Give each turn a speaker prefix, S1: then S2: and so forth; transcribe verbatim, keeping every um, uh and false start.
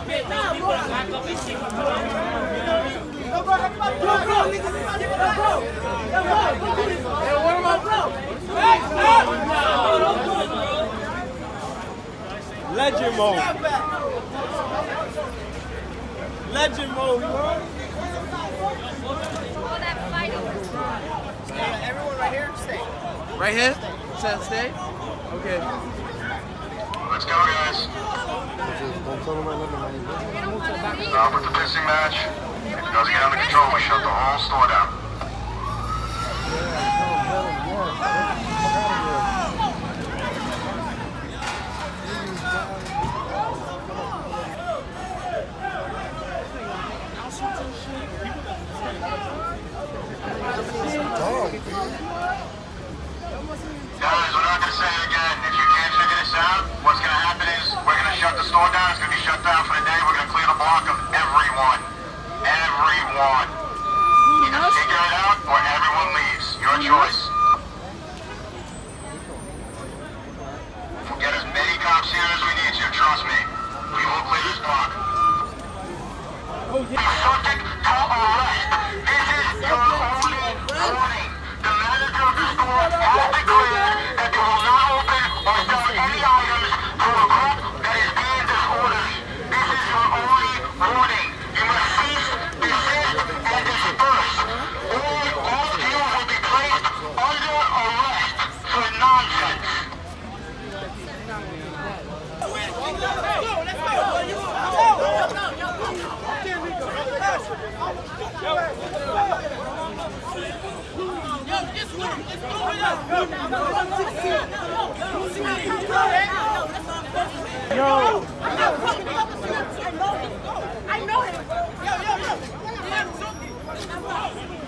S1: Legend mode. Legend mode, bro.
S2: Everyone right here, stay.
S1: Right here? Stay. Stay? Okay.
S3: Let's go, guys. Stop with the pissing match. If it doesn't get under control, we shut the whole store down. Guys, we're not going to say it again. If you can't figure this out, what's going to happen is we're going to shut the store down. It's going to be shut down for the day. We're going to clear the block of everyone. Everyone. Either figure it out or everyone leaves. Your choice. We'll get as many cops here as we need to. Trust me. We will clear this block. Be subject to arrest. This is your only warning. The manager of the store has declared that they will not open or sell any items to a group that is being disorderly. This is your only warning. You must cease, desist, and disperse. All, all of you will be placed under arrest for nonsense.
S1: Yo!
S2: I know him! Yo, yo, yo!